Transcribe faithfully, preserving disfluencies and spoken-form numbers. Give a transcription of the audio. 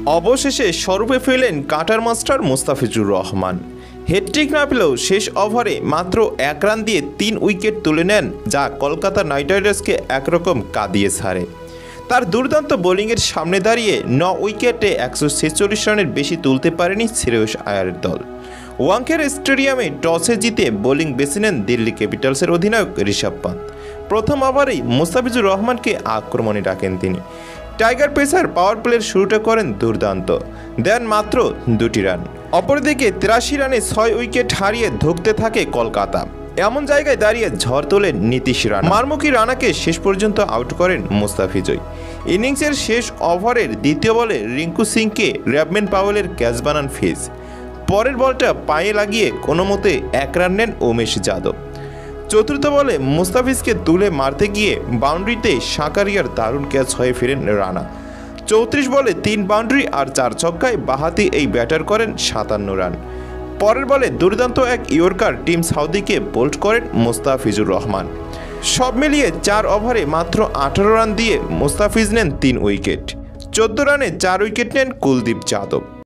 অবশেষে স্বরূপে ফিরলেন cutter master Mustafizur Rahman. Hattrick না পেলেও শেষ ওভারে মাত্র এক রান দিয়ে তিন উইকেট তুলে নেন, যা কলকাতা নাইট রাইডার্সকে একরকম কাঁদিয়ে ছাড়ে। তার দুর্দান্ত বোলিংয়ের সামনে দাঁড়িয়ে ন উইকেটে একশো ছেচল্লিশ রানের বেশি তুলতে পারেনি শ্রেয়স আয়ারের দল। ওয়াংখেড়ে স্টেডিয়ামে টসে জিতে বোলিং বেছে নেন দিল্লি ক্যাপিটালসের অধিনায়ক ঋষভ পান্ত। প্রথম ওভারেই মুস্তাফিজুর রহমানকে আক্রমণে ডাকেন তিনি। টাইগার পেসার পাওয়ার প্লের শুরুটা করেন দুর্দান্ত, দেন মাত্র দুটি রান। অপরদিকে তিরাশি রানে ছয় উইকেট হারিয়ে ধুঁকতে থাকে কলকাতা। এমন জায়গায় দাঁড়িয়ে ঝড় তোলেন নীতিশ রানা। মারমুখী রানাকে শেষ পর্যন্ত আউট করেন মুস্তাফিজই। ইনিংসের শেষ ওভারের দ্বিতীয় বলে রিঙ্কু সিংকে র্যাবম্যান পাওয়েলের ক্যাচ বানান ফিজ। পরের বলটা পায়ে লাগিয়ে কোনো মতে এক রান নেন উমেশ যাদব। চতুর্থ বলে মুস্তাফিজকে তুলে মারতে গিয়ে বাউন্ডারিতে সাকারিয়ার দারুণ ক্যাচ হয়ে ফিরেন রানা। চৌত্রিশ বলে তিন বাউন্ডারি আর চার ছক্কায় বাহাতি এই ব্যাটার করেন সাতান্ন রান। পরের বলে দুর্দান্ত এক ইয়র্কার টিম সাউদিকে বোল্ড করেন মুস্তাফিজুর রহমান। সব মিলিয়ে চার ওভারে মাত্র আঠারো রান দিয়ে মুস্তাফিজ নেন তিন উইকেট। চোদ্দ রানে চার উইকেট নেন কুলদীপ যাদব।